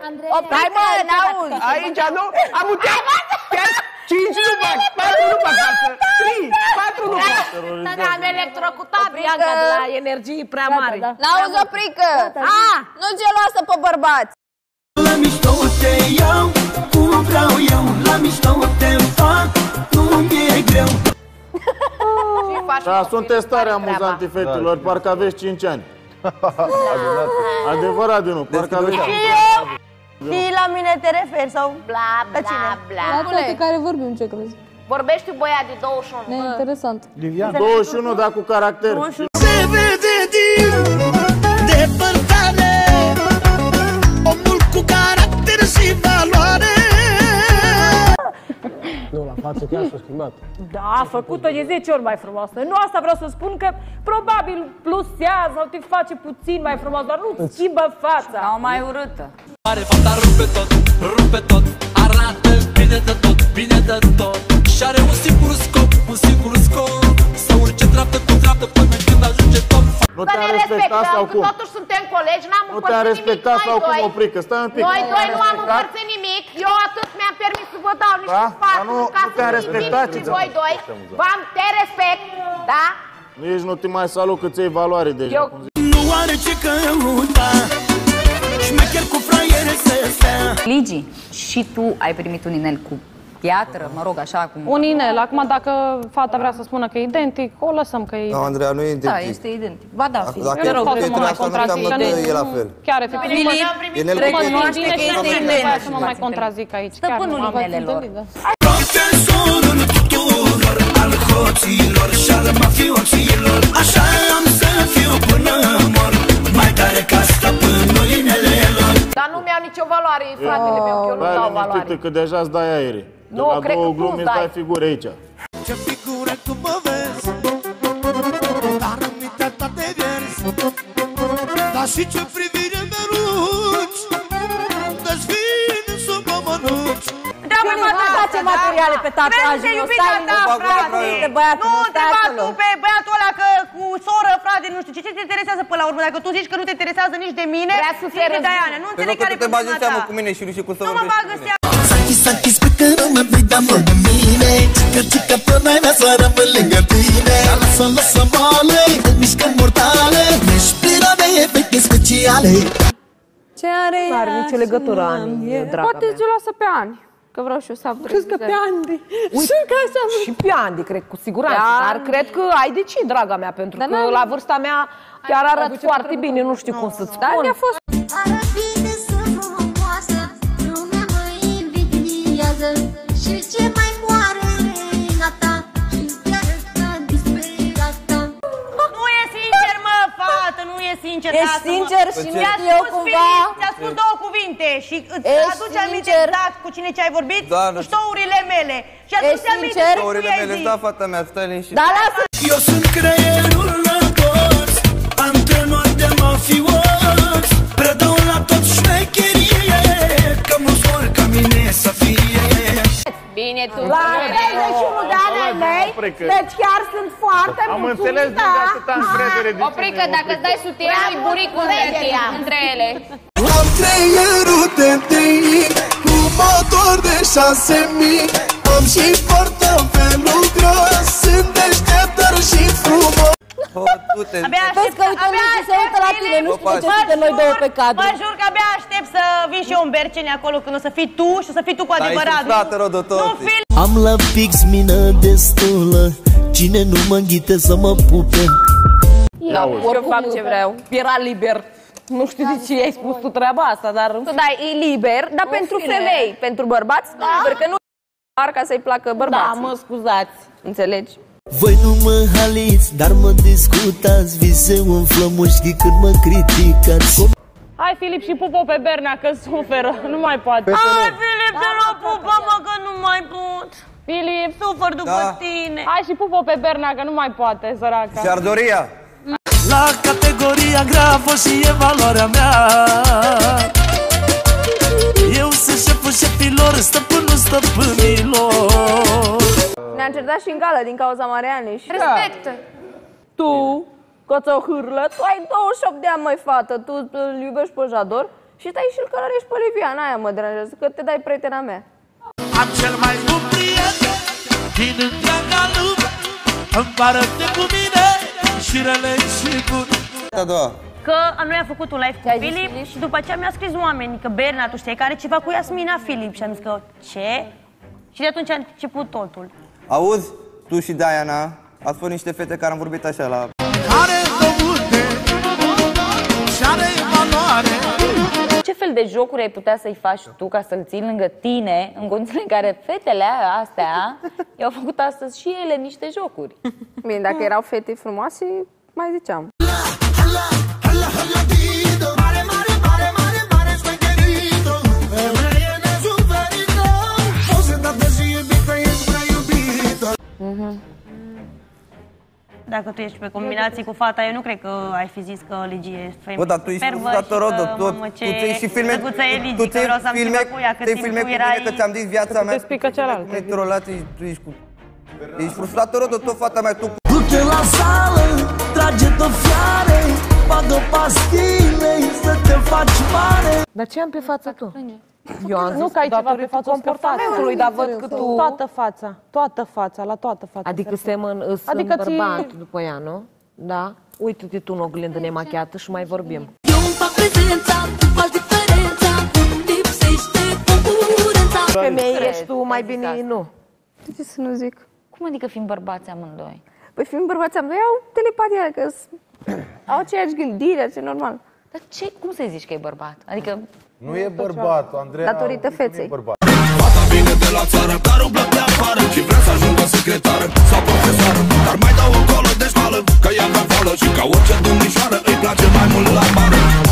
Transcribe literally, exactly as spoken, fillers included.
Hai mă, n-auzi! Aici, nu? Am putea... cinci nu fac, patru nu fac față. trei, patru nu fac. Am electrocutat Bianca de la energii prea mari. N-auzi, Oprică! Nu geloasă pe bărbați! La mișto te iau, cum vreau eu. La mișto te fac, nu mi-e greu. Da, sunteți tare amuzanti, fetelor, parcă aveți cinci ani. Adevărat, nu, parcă aveți cinci ani. Și la mine te referi sau bla bla bla. La toate care vorbim, ce crezi? Vorbești tu, băiat de douăzeci și unu. E interesant. douăzeci și unu, dar cu caracter. Se vede din depărtare omul cu caracter și valoare. Nu, la față chiar s-a schimbat. Da, a făcut-o de zece ori mai frumoasă. Nu asta vreau să spun, că probabil plusează sau te face puțin mai frumos, dar nu-ți schimbă fața. Sau mai urâtă. Are fata rupe tot, rupe tot, arată bine de tot, bine de tot. Și are un singur scop, un singur scop, să urce treaptă cu treaptă până când ajunge top. Nu te-am respectat sau cum? Totuși suntem colegi, n-am Nu te-am respectat sau cum, Oprică? Stai un pic. Noi doi nu am împărțit nimic, eu atât mi-am permis să vă dau niște sfaturi ca să nu respectați voi doi. V-am te respect, da? Nici nu te mai salut că ți-ai valoare deja. Nu are ce căuta, șmecher cu fraiere să stea. Ligi, și tu ai primit un inel cu piatră, mă rog, așa cum... Un inel. Acum, dacă fata vrea să spună că e identic, o lăsăm că e identic. Da, Andreea, nu e identic. Da, este identic. Ba da, fi. Dacă Te rog, e pietre, asta nu înseamnă că e la fel. Chiar, efectiv. Filip, recunoaște că este identic. Să mă mai contrazic aici. Stăpânul inelelor. Profesorul tuturor, al hoților și al mafioților. Așa am să fiu până mor, mai tare ca stăpânul inelelor. Dar nu mi-au nicio valoare, fratele meu, că eu nu dau valoare. Că deja-ți dai aere. Nu, cred că tu îți dai. figure aici. Ce figură tu mă vezi, dar în mintea ta te vierzi. Dar și ce privire mi-arunci, dă-ți vine să mă mănânci. Întreabă-ne ce materiale pe tatuajul meu, stai liniște, băiatul, nu te bat tu pe băiatul ăla că cu soră, frate, nu știu ce, ce te interesează până la urmă? Dacă tu zici că nu te interesează nici de mine, nici de Diana, nu înțeleg care e problema ta. cu mine și nu știu cum să nu mă bagă seama. Sanchi, Sanchi, spui că nu mă vei da mă de mine, că cică până ai mea să rămân lângă tine. Lasă, lasă moale, în mișcări mortale, respira mea efecte speciale. Ce are ea? Nu are nicio legătură, Ani, draga Poate mea. ți-o lasă pe Ani. Că vreau și eu să am Crezi că pe Andy? Și pe Andy, cred, cu siguranță. Dar cred că ai de ce, draga mea, pentru că la vârsta mea chiar arăt foarte bine, nu știu cum să-ți spun. mi-a fost... Arăt bine, sunt frumoasă, lumea mă invidiază. Și ce mai moare Renata, și chiar ca disperata. Nu e sincer, mă, fată, nu e sincer. Ești sincer și nu eu cumva... Ți-a spus două cuvinte și îți aduce aminte exact cu cine ce ai vorbit? Cu ștourile mele. Și aduce aminte cu Ștourile mele, da, fata mea, stai liniștit. Da, lasă! Eu sunt creierul la toți, antrenor de mafioți, predau la toți șmecherie, că mă zor ca mine să fie. Bine, tu. La treizeci și unu de ani ai mei, deci chiar sunt foarte Am înțeles de atâta încredere de Oprică, dacă îți dai sutienul, e buricul între ele. Am creierul de tei, cu motor de șase mii, am și portofelul gros, sunt deșteptăr și frumos. Abia aștept, abia se uită la tine, nu știu ce suntem noi două pe cadru. Mă jur că abia aștept să vin și eu în Berceni acolo, când o să fii tu și o să fii tu cu adevărat. Nu film. Am la fix mină destulă, cine nu mă înghite să mă pupe. Da, oricum fac ce vreau. Era liber. Nu știu de ce ai spus tu treaba asta, dar... Tu dai, e liber, dar pentru femei, pentru bărbați, nu liber, că nu e ca să-i placă bărbații. Da, mă scuzați. Înțelegi? Voi nu mă haliți, dar mă discutați, viseu în flămușchi când mă criticați. Hai, Filip, și pup-o pe Bernea, că suferă, nu mai poate. Hai, Filip, te rog, pupă, mă, că nu mai pot. Filip, sufăr după tine. Hai și pup-o pe Bernea, că nu mai poate, săraca. Și-ar doria. La categoria grea și e valoarea mea. Eu sunt șeful șefilor, stăpânul stăpânilor. Ne-am certat și în gală din cauza Marianei și... Respectă! Tu, coțo hârlă, tu ai douăzeci și opt de ani, măi, fată, tu îl iubești pe Jador Și stai și-l călărești pe Livia, n-aia mă deranjează, că te dai prietena mea. Am cel mai bun prieten din întreaga lume, împărăte cu mine și rele și bune. A doua. Că noi am făcut un live cu Filip și după aceea mi-a scris oamenii că Berna, tu știi, că are ceva cu Iasmina Filip. Și am zis că, ce? Și de atunci a început totul. Auzi, tu și Diana ați fost niște fete care am vorbit așa la... Are dovute și are valoare. Ce fel de jocuri ai putea să-i faci tu ca să-l ții lângă tine, în condițiile în care fetele astea i-au făcut astăzi și ele niște jocuri? Bine, dacă erau fete frumoase, mai ziceam. Dacă tu ești pe combinații cu fata, eu nu cred că ai fi zis că Ligie e femeie. Bă, dar tu ești frustrată, Rodo, tot. Tu ți-ai și filme, tu ți-ai filme, te-ai filme cu mine, că ți-am zis viața mea. Te explică cealaltă. Tu ești relații, tu ești cu... Ești frustrată, Rodo, tot fata mea, tu... Du-te la sală, trage-te fiare, bagă pastile, să te faci mare. Dar ce am pe fața tu? Eu am Nu zis că ai ceva pe fața comportamentului, dar văd că tu... Toată fața, toată fața, la toată fața. Adică semăn, îs Adică în ți- bărbat după ea, nu? Da? Uite-te tu în oglindă nemachiată și mai vorbim. Eu îmi fac prezența, tu faci diferența, îmi lipsește concurența. Femeie ești tu, mai bine nu. Ce să nu zic? Cum adică fiind bărbați amândoi? Păi fiind bărbați amândoi au telepatia, că au aceeași gândire, ce normal. Dar ce, cum să zici că e bărbat? Adică... Nu e bărbat, Andreea. Datorită feței. Fata vine de la țară, dar umblă pe afară și vrea să ajungă secretară sau profesoară. Dar mai dau o colă de școală, că ea vrea vală și ca orice domnișoară îi place mai mult la bară.